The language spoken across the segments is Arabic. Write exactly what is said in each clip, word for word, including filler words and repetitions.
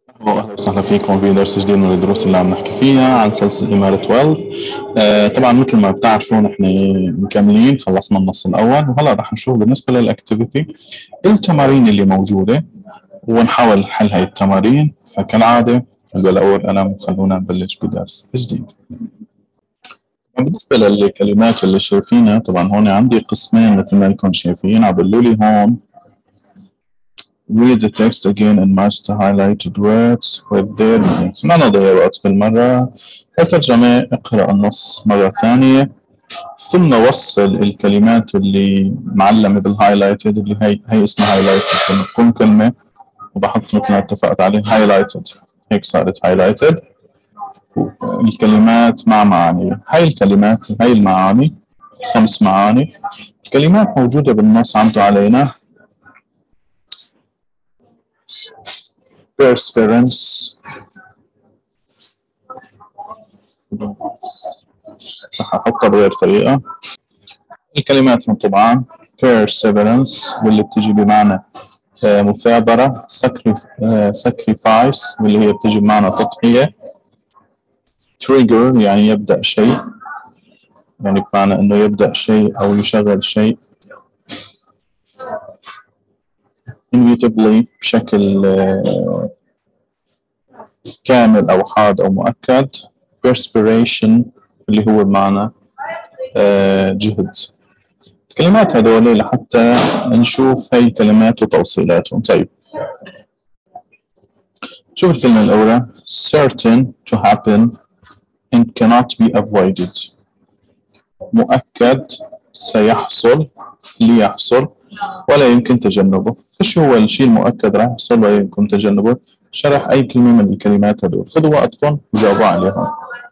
أهلا وسهلا فيكم في درس جديد من الدروس اللي عم نحكي فيها عن سلسلة إمارة اثنا عشر. آه طبعا مثل ما بتعرفوا نحن مكملين، خلصنا النص الأول وهلا رح نشوف بالنسبة للأكتيفيتي التمارين اللي موجودة ونحاول نحل هاي التمارين. فكالعادة بالأول قلم خلونا نبلش بدرس جديد. بالنسبة للكلمات اللي شايفينها طبعا هون عندي قسمين مثل ما انكم شايفين، عبلوا لي هون read the text again and match the highlighted words with their meanings. ما نضيع وقت كل مرة. الترجمة اقرأ النص مرة ثانية ثم وصل الكلمات اللي معلمة بالهايلايتد اللي هي هي اسمها هايلايتد. لما تكون كلمة وبحط مثل ما اتفقت عليه هايلايتد هيك صارت هايلايتد. الكلمات مع معاني، هاي الكلمات هاي المعاني خمس معاني. الكلمات موجودة بالنص عنده علينا perseverance رح احطها بغير طريقة. الكلمات طبعا perseverance واللي بتجي بمعنى مثابرة، sacrifice واللي هي بتجي بمعنى تضحية، trigger يعني يبدأ شيء، يعني بمعنى انه يبدأ شيء او يشغل شيء، inevitably بشكل كامل او حاد او مؤكد، perspiration اللي هو بمعنى جهد. الكلمات هذول لحتى نشوف هاي كلمات وتوصيلاتهم. طيب شوف الكلمة الأولى certain to happen and cannot be avoided. مؤكد سيحصل ليحصل ولا يمكن تجنبه. ايش هو الشيء المؤكد راح يحصل ولا يمكن تجنبه؟ شرح أي كلمة من الكلمات هذول، خذوا وقتكم وجاوبوا عليهم.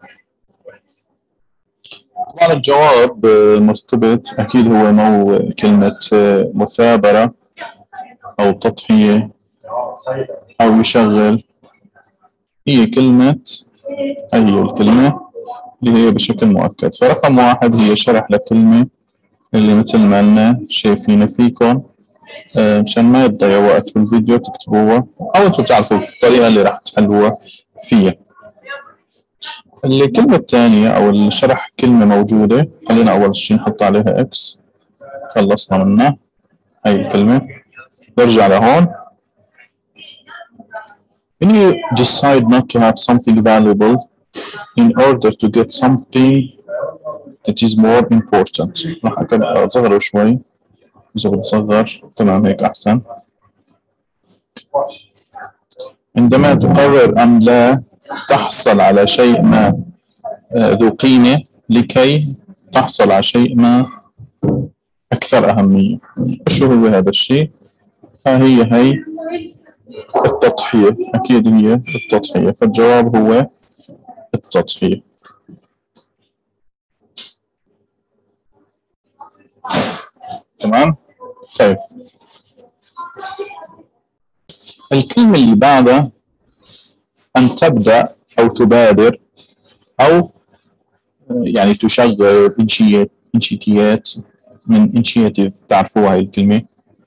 طبعا الجواب مرتبط أكيد هو مو كلمة مثابرة أو تضحية أو يشغل، هي كلمة هي الكلمة اللي هي بشكل مؤكد. فرقم واحد هي شرح لكلمة اللي مثل ما لنا شايفين فيكم، مشان ما يضيع وقت بالفيديو تكتبوها أو أنتم تعرفوا الطريقة اللي راح تحلوها فيها. الكلمة الثانية أو الشرح كلمة موجودة، خلينا أول شيء نحط عليها إكس، خلصنا منها هاي الكلمة. برجع لهون when you decide not to have something valuable in order to get something that is more important. راح أصغره شوي، إذا بتصغر تمام هيك أحسن. عندما تقرر أن لا تحصل على شيء ما ذو قيمة لكي تحصل على شيء ما أكثر أهمية. شو هو هذا الشيء؟ فهي هي التضحية، أكيد هي التضحية. فالجواب هو التضحية. تمام؟ طيب الكلمة اللي بعدها أن تبدأ أو تبادر أو يعني تشغل إنشيتيات من إنشيتيف، تعرفوا هاي الكلمة،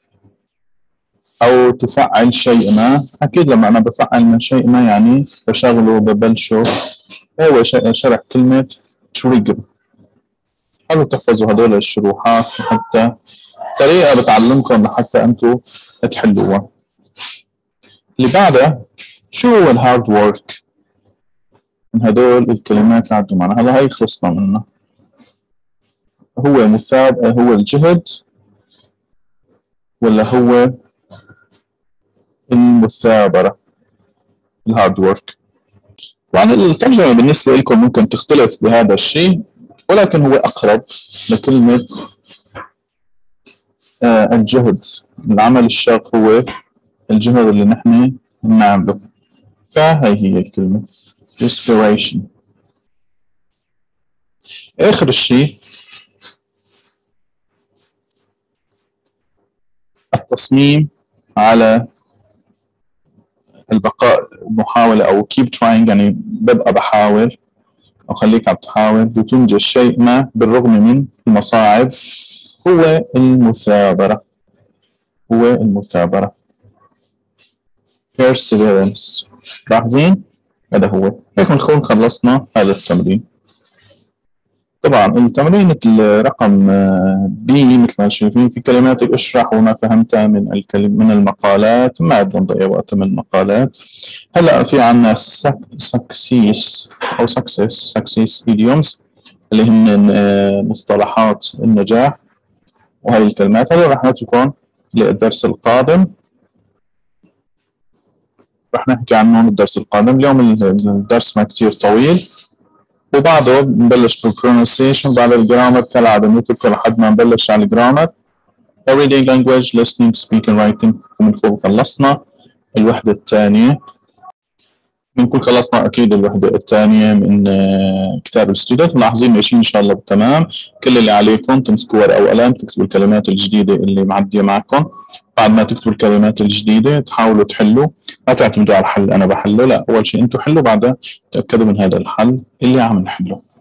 أو تفعل شيء ما. أكيد لما أنا بفعل من شيء ما يعني بشغله ببلشه. هو شرح كلمة trigger. حاولوا تحفظوا هدول الشروحات حتى طريقة بتعلمكم لحتى أنتوا تحلوها. اللي بعدها شو هو الهارد وورك؟ من هدول الكلمات اللي عدوا معنا هلا هاي خلصنا منها. هو مثاب هو الجهد ولا هو المثابرة؟ الهارد وورك. طبعا الترجمة بالنسبة لكم ممكن تختلف بهذا الشيء، ولكن هو أقرب لكلمة آه الجهد. العمل الشاق هو الجهد اللي نحن بنعمله. فهي هي الكلمة respiration. آخر الشيء التصميم على البقاء، محاولة أو keep trying يعني ببقى بحاول أو خليك عم تحاول لتنجز شيء ما بالرغم من المصاعب. هو المثابرة، هو المثابرة perseverance. لاحظين؟ هذا هو. هيك بنكون خلصنا هذا التمرين. طبعا التمرين الرقم بي مثل ما شايفين في كلمات اشرح وما فهمتها من الكلم من المقالات، ما بدنا نضيع وقت من المقالات. هلا في عندنا سكسيس او سكسس سكسيس ايديومز اللي هن مصطلحات النجاح، وهي الكلمات هذول رح نتركهم للدرس القادم، رح نحكي عنهم الدرس القادم. اليوم الدرس ما كتير طويل، وبعده بنبلش بالبرونسيشن بعد الجرامر كالعادة بنتركه لحد ما نبلش على الجرامر. reading language listening speaking writing بنكون خلصنا الوحدة الثانية، بنكون خلصنا أكيد الوحدة الثانية من كتاب الستودنت. ملاحظين ماشيين إن شاء الله بالتمام. كل اللي عليكم تمسكوا ورقة وقلم تكتبوا الكلمات الجديدة اللي معدية معكم. بعد ما تكتبوا الكلمات الجديدة تحاولوا تحلوا، ما تعتمدوا على الحل أنا بحله، لا، أول شيء أنتم حلوا بعدها تأكدوا من هذا الحل اللي عم نحله.